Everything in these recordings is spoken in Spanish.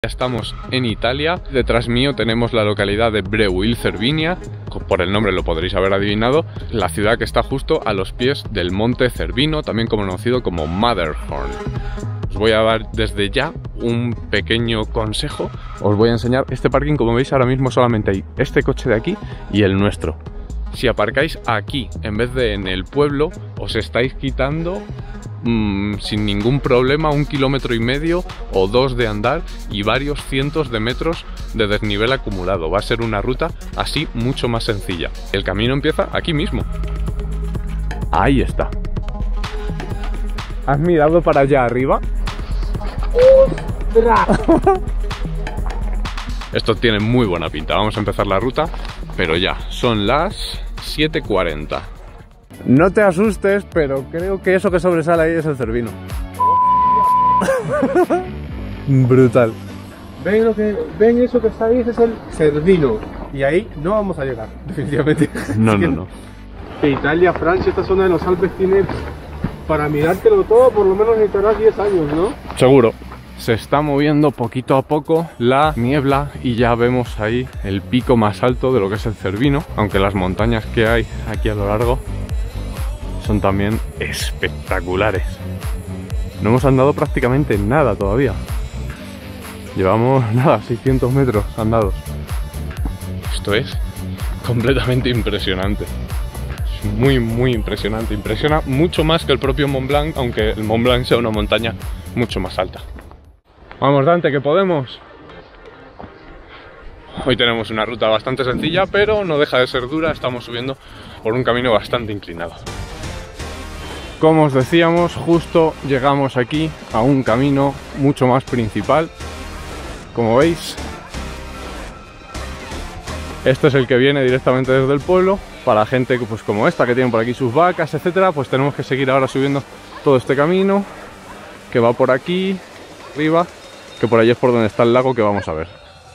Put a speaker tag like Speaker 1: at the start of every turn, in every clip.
Speaker 1: Ya estamos en Italia, detrás mío tenemos la localidad de Breuil Cervinia, por el nombre lo podréis haber adivinado, la ciudad que está justo a los pies del monte Cervino, también conocido como Matterhorn. Os voy a dar desde ya un pequeño consejo, os voy a enseñar este parking. Como veis ahora mismo solamente hay este coche de aquí y el nuestro. Si aparcáis aquí en vez de en el pueblo, os estáis quitando sin ningún problema 1,5 kilómetros o 2 de andar y varios cientos de metros de desnivel acumulado. Va a ser una ruta así mucho más sencilla. El camino empieza aquí mismo. Ahí está. ¿Has mirado para allá arriba? ¡Ostras! Esto tiene muy buena pinta. Vamos a empezar la ruta, pero ya son las 7:40. No te asustes, pero creo que eso que sobresale ahí es el Cervino. Brutal.
Speaker 2: ¿Ven eso que está ahí? Ese es el Cervino. Y ahí no vamos a llegar, definitivamente.
Speaker 1: No.
Speaker 2: Italia, Francia, esta zona de los Alpes tiene, para mirártelo todo, por lo menos necesitarás 10 años, ¿no?
Speaker 1: Seguro. Se está moviendo poquito a poco la niebla y ya vemos ahí el pico más alto de lo que es el Cervino, aunque las montañas que hay aquí a lo largo son también espectaculares. No hemos andado prácticamente nada todavía. Llevamos nada, 600 metros andados. Esto es completamente impresionante. Es muy impresionante. Impresiona mucho más que el propio Mont Blanc, aunque el Mont Blanc sea una montaña mucho más alta. Vamos, Dante, que podemos. Hoy tenemos una ruta bastante sencilla, pero no deja de ser dura. Estamos subiendo por un camino bastante inclinado. Como os decíamos, justo llegamos aquí a un camino mucho más principal. Como veis, este es el que viene directamente desde el pueblo. Para gente pues como esta, que tienen por aquí sus vacas, etcétera, pues tenemos que seguir ahora subiendo todo este camino que va por aquí arriba, que por allí es por donde está el lago que vamos a ver.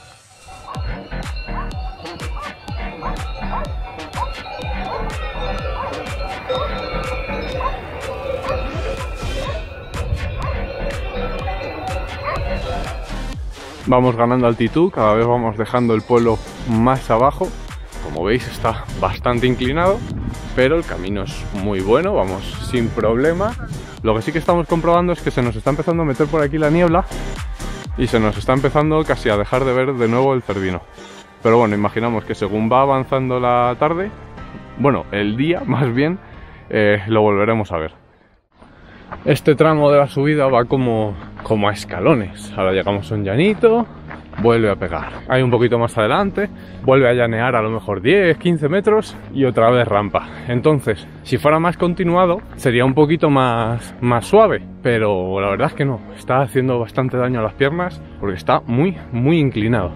Speaker 1: Vamos ganando altitud, cada vez vamos dejando el pueblo más abajo. Como veis está bastante inclinado, pero el camino es muy bueno, vamos sin problema. Lo que sí que estamos comprobando es que se nos está empezando a meter por aquí la niebla y se nos está empezando casi a dejar de ver de nuevo el Cervino. Pero bueno, imaginamos que según va avanzando la tarde, bueno, el día más bien, lo volveremos a ver. Este tramo de la subida va como a escalones. Ahora llegamos a un llanito, vuelve a pegar. Hay un poquito más adelante, vuelve a llanear a lo mejor 10, 15 metros y otra vez rampa. Entonces, si fuera más continuado, sería un poquito más suave, pero la verdad es que no. Está haciendo bastante daño a las piernas porque está muy inclinado.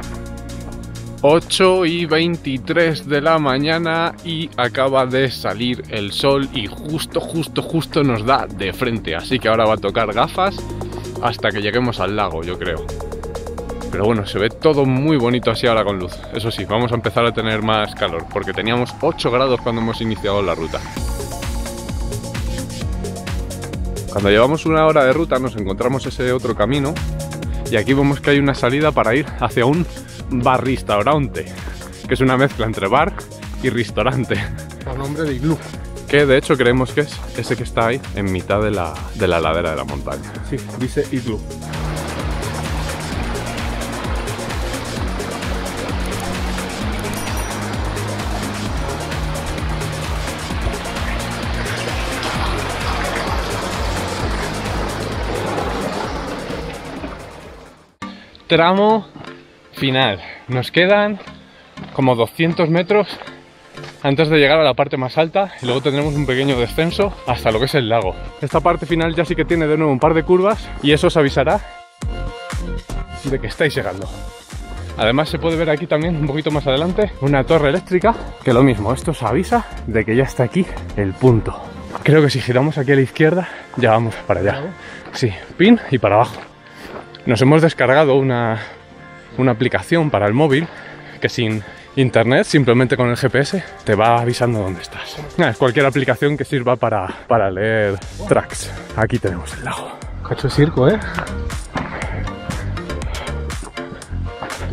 Speaker 1: 8:23 de la mañana y acaba de salir el sol y justo nos da de frente, así que ahora va a tocar gafas hasta que lleguemos al lago, yo creo. Pero bueno, se ve todo muy bonito así ahora con luz. Eso sí, vamos a empezar a tener más calor porque teníamos 8 grados cuando hemos iniciado la ruta. Cuando llevamos 1 hora de ruta nos encontramos ese otro camino y aquí vemos que hay una salida para ir hacia un bar-restaurante, que es una mezcla entre bar y restaurante.
Speaker 2: A nombre de Iglú.
Speaker 1: Que de hecho creemos que es ese que está ahí en mitad de la ladera de la montaña.
Speaker 2: Sí, dice Iglú.
Speaker 1: Tramo final. Nos quedan como 200 metros antes de llegar a la parte más alta y luego tendremos un pequeño descenso hasta lo que es el lago. Esta parte final ya sí que tiene de nuevo un par de curvas y eso os avisará de que estáis llegando. Además se puede ver aquí también un poquito más adelante una torre eléctrica que lo mismo, esto os avisa de que ya está aquí el punto. Creo que si giramos aquí a la izquierda ya vamos para allá. Sí, pin y para abajo. Nos hemos descargado una aplicación para el móvil que sin internet, simplemente con el GPS, te va avisando dónde estás. Es cualquier aplicación que sirva para leer tracks. Aquí tenemos el lago.
Speaker 2: Cacho de circo, ¿eh?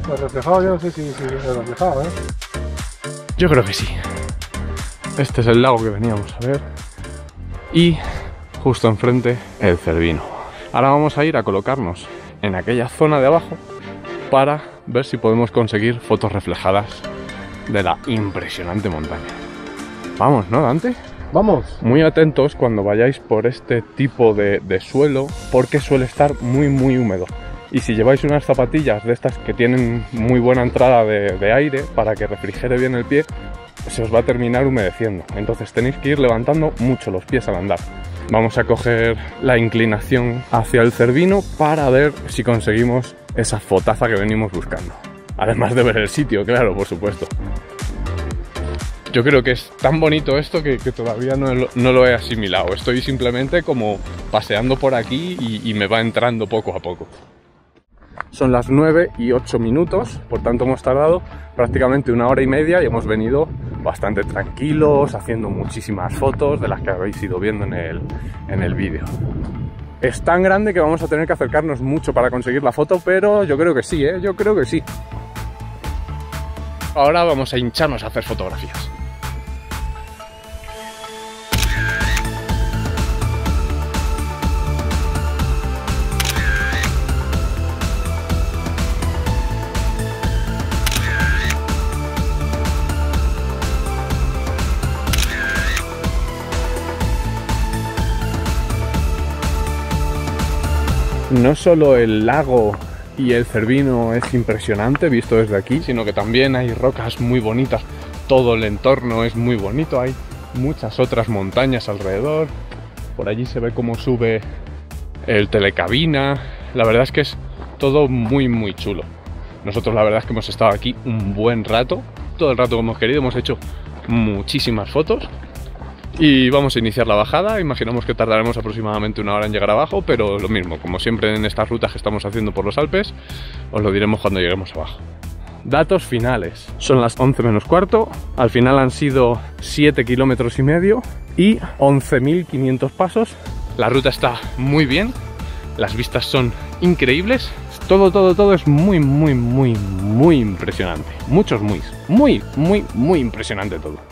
Speaker 2: Pues reflejado, yo no sé si es reflejado, ¿eh?
Speaker 1: Yo creo que sí. Este es el lago que veníamos a ver. Y justo enfrente el Cervino. Ahora vamos a ir a colocarnos en aquella zona de abajo para ver si podemos conseguir fotos reflejadas de la impresionante montaña. Vamos, ¿no, Dante?
Speaker 2: Vamos.
Speaker 1: Muy atentos cuando vayáis por este tipo de suelo, porque suele estar muy húmedo. Y si lleváis unas zapatillas de estas que tienen muy buena entrada de aire para que refrigere bien el pie, se os va a terminar humedeciendo. Entonces tenéis que ir levantando mucho los pies al andar. Vamos a coger la inclinación hacia el Cervino para ver si conseguimos esa fotaza que venimos buscando. Además de ver el sitio, claro, por supuesto. Yo creo que es tan bonito esto que todavía no lo he asimilado. Estoy simplemente como paseando por aquí y me va entrando poco a poco. Son las 9 y 8 minutos, por tanto hemos tardado prácticamente 1 hora y media y hemos venido bastante tranquilos, haciendo muchísimas fotos de las que habéis ido viendo en el vídeo. Es tan grande que vamos a tener que acercarnos mucho para conseguir la foto, pero yo creo que sí, yo creo que sí. Ahora vamos a hincharnos a hacer fotografías. No solo el lago y el Cervino es impresionante visto desde aquí, sino que también hay rocas muy bonitas, todo el entorno es muy bonito, hay muchas otras montañas alrededor, por allí se ve cómo sube el Telecabina, la verdad es que es todo muy chulo. Nosotros la verdad es que hemos estado aquí un buen rato, todo el rato que hemos querido, hemos hecho muchísimas fotos. Y vamos a iniciar la bajada, imaginamos que tardaremos aproximadamente 1 hora en llegar abajo, pero lo mismo, como siempre en estas rutas que estamos haciendo por los Alpes, os lo diremos cuando lleguemos abajo. Datos finales, son las 11 menos cuarto, al final han sido 7,5 kilómetros y 11.500 pasos. La ruta está muy bien, las vistas son increíbles, todo es muy impresionante, muy impresionante todo.